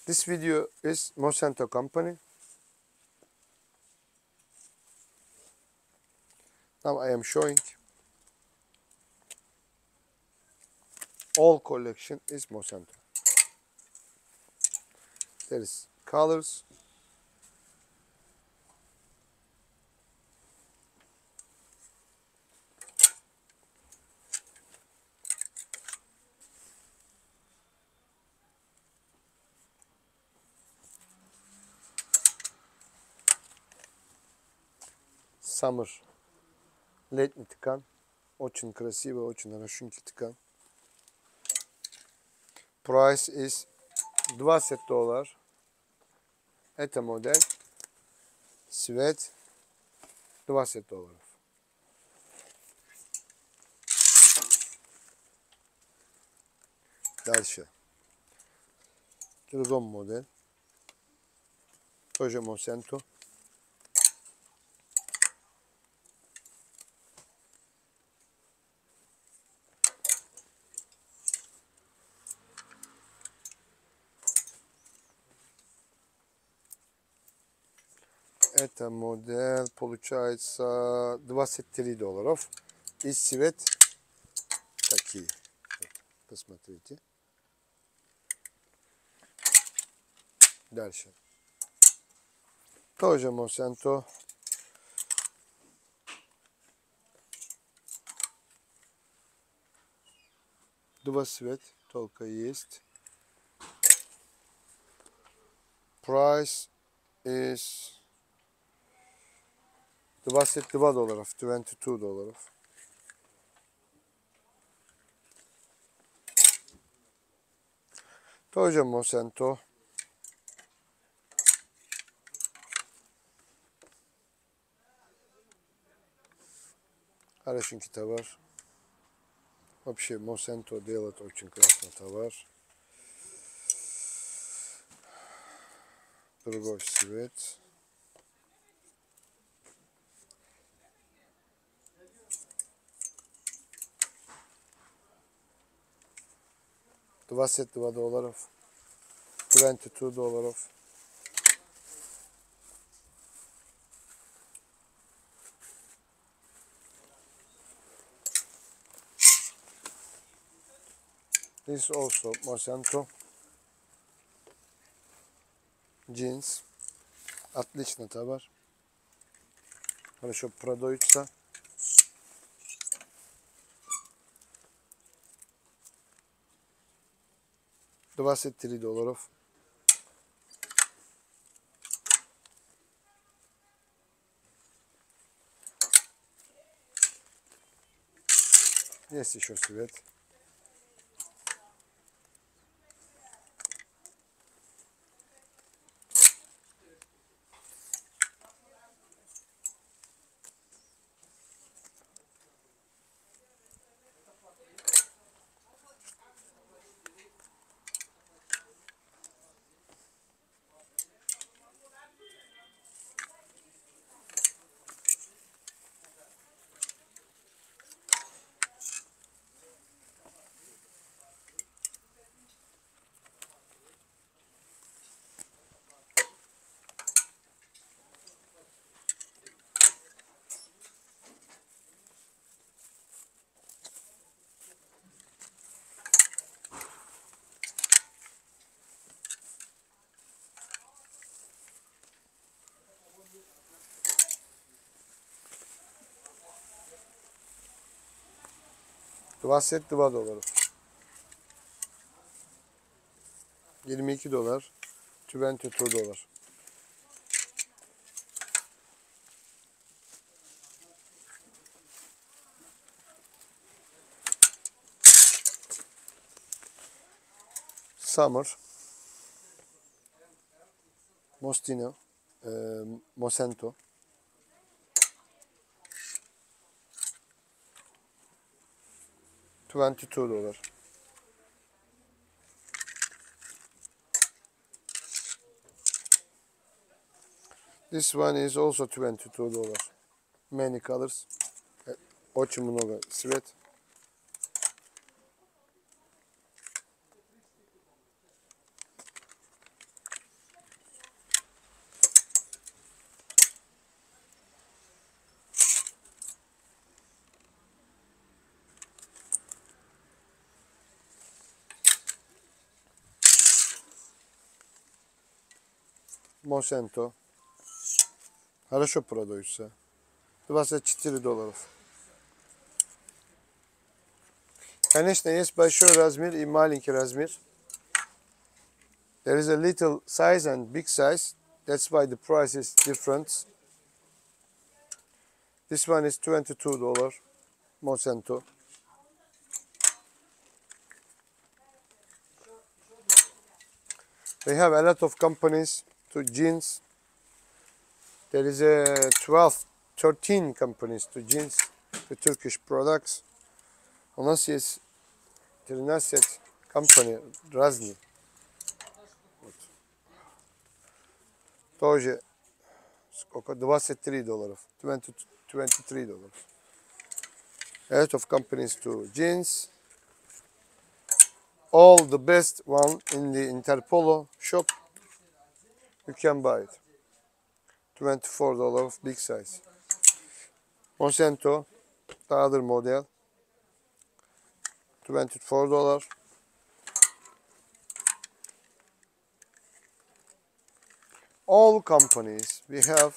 This video is Mosento company. Now I am showing all collection is Mosento. There is colors, summer, летний ткань, очень красивый, очень хорошенький ткань. Price is $20. Это модель, цвет $20. Дальше. Другой модель. Тоже Mosento. Эта модель получается $23. И цвет такие. Посмотрите. Дальше. Тоже Mosento. Два цвета только есть. Price is $22. $22. Тоже Mosento. Хорошенький товар. Вообще Mosento делает очень классный товар. Другой цвет. $22. $22. This is also Mosento. Jeans. Отличный товар. Хорошо продается. $23. Есть еще цвет. $22. $22. $22. Summer. Mostino. Mosento. $22. This one is also $22. Many colors. Очень много цвет. Monsanto. Хорошо продаются. $24. Конечно, есть большой размер и маленький размер. There is a little size and big size. That's why the price is different. This one is $22. Monsanto. They have a lot of companies to jeans. There is a 12, 13 companies to jeans, to Turkish products. У нас есть 13 компаний разные. Вот. Тоже сколько? $23. $23. A lot of companies to jeans. All the best one in the Interpolo shop. You can buy it. $24 big size. Monsanto, the other model. $24. All companies we have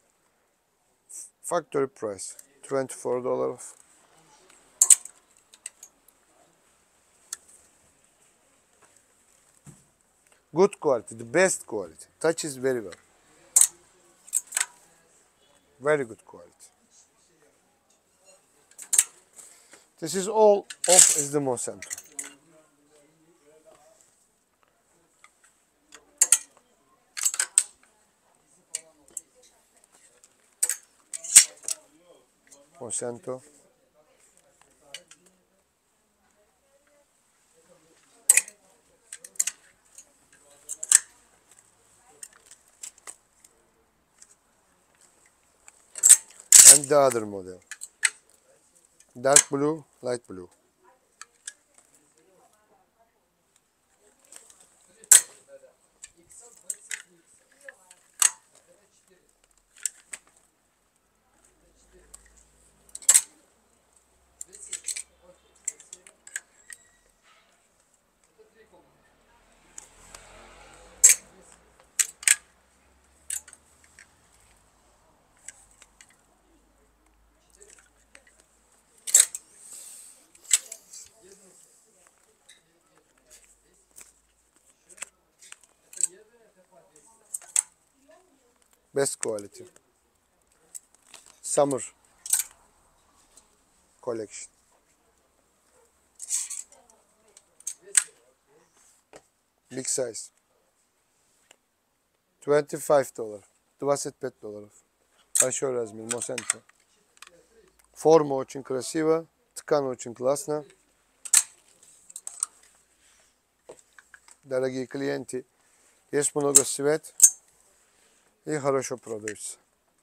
factory price $24. Good quality, the best quality. Touches very well. Very good quality. This is all off is the Monsanto. Monsanto. And the other model. Dark blue, light blue. Best quality. Summer collection. Big size. $25. $25. Большой размер. Monsanto. Форма очень красивая. Ткань очень классная. Дорогие клиенты, есть много свет и хорошо продаются.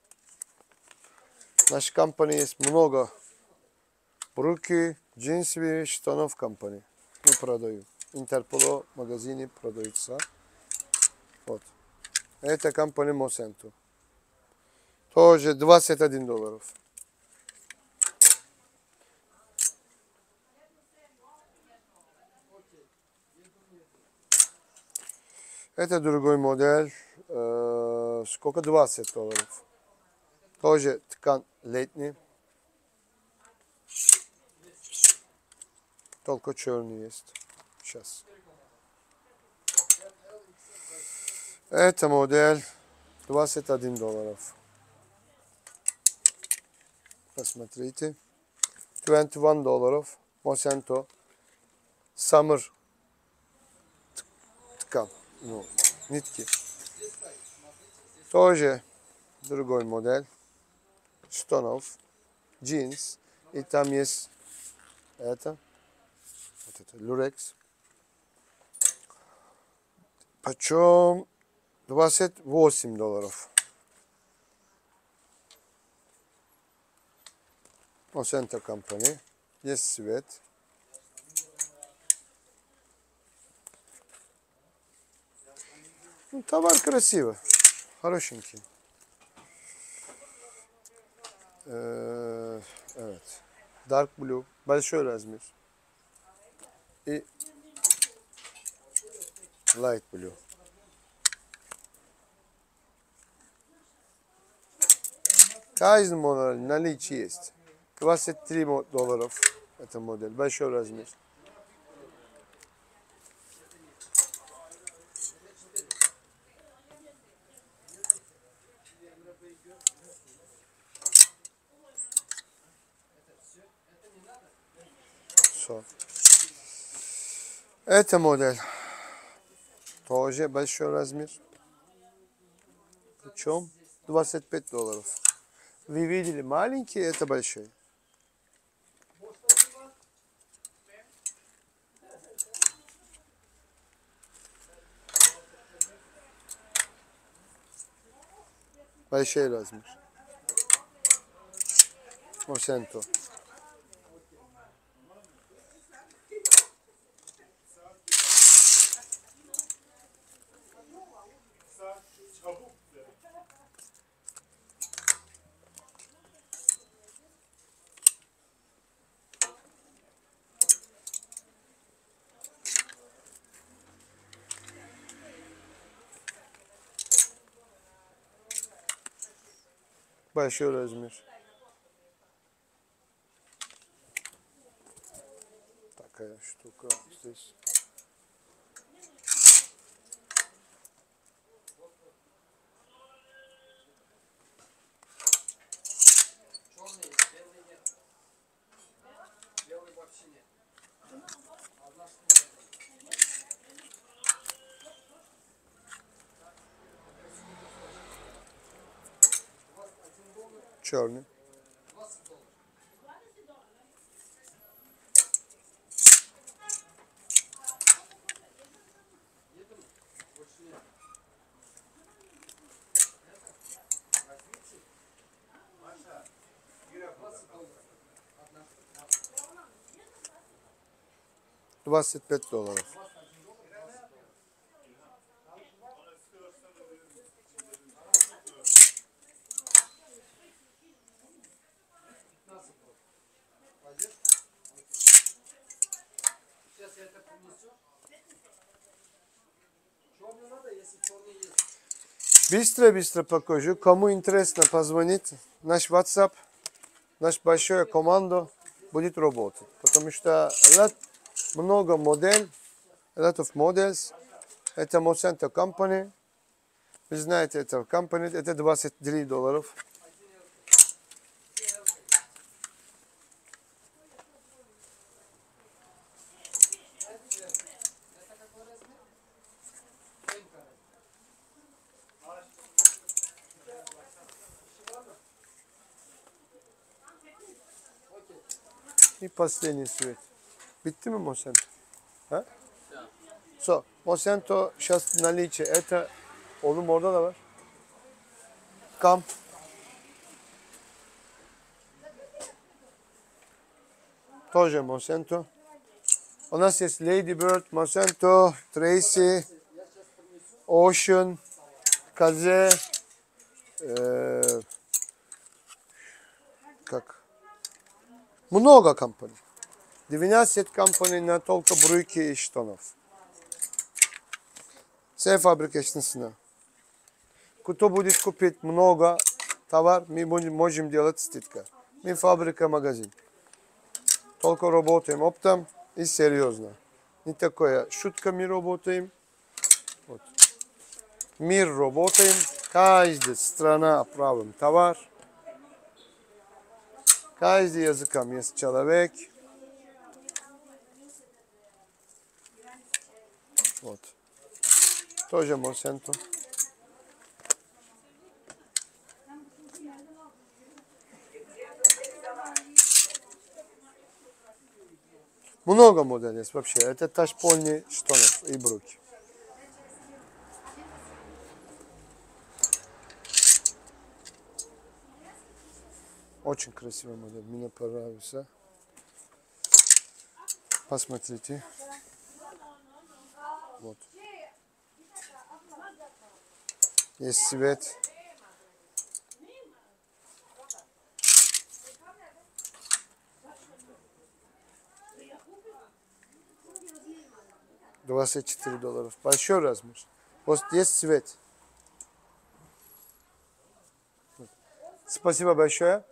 В нашей компании есть много брюки, джинсовые, штанов компании. Мы продаем. Интерполо в магазине продаются. Вот. Это компания Monsanto. Тоже $21. Это другой модель. Сколько? $20. Тоже ткань летний. Только черный есть. Сейчас. Эта модель $21. Посмотрите. $21. Monsanto. Summer ткань. Ну, нитки. Тоже другой модель. Штанов. Джинс. И там есть это. Вот это. Люрекс. Почем? $28. Monsanto компания. Есть свет. Ну, товар красивый. Хорошенький. Evet. Dark blue. Большой размер. И light blue. Каждый модель наличие есть. $23 это модель, большой размер. Все. Эта модель тоже большой размер. Причем $25. Вы видели маленький, это большой. Большой размер. Мосенто. Большой размер. Такая штука здесь. Черный. $25. Быстро покажу. Кому интересно, позвонить. Наш WhatsApp, наш большая команда будет работать. Потому что много моделей, a lot of models. Это Mosento Company. Вы знаете, это company, это $23. И последний цвет. Bitti mi Mosento? Ha? So, Mosento сейчас наличие. Это oğlum orada da var. Kam. Тоже Mosento. У нас есть Lady Bird, Mosento, Tracy, Ocean, Kaze, как? Много компаний. 12 компаний на только брюки и штанов. Все фабрикачная цена. Кто будет купить много товар, мы можем делать скидка. Мы фабрика, магазин. Только работаем оптом и серьезно. Не такое шутками работаем. Вот. Мир работаем. Каждая страна правим товар. Каждый языком есть человек. Вот. Тоже Mosento. Много моделей есть вообще. Это ташпольни штанов и брюки. Очень красивая модель. Мне понравился. Посмотрите. Вот. Есть цвет. $24. Большой размер. Вот есть цвет. Спасибо большое.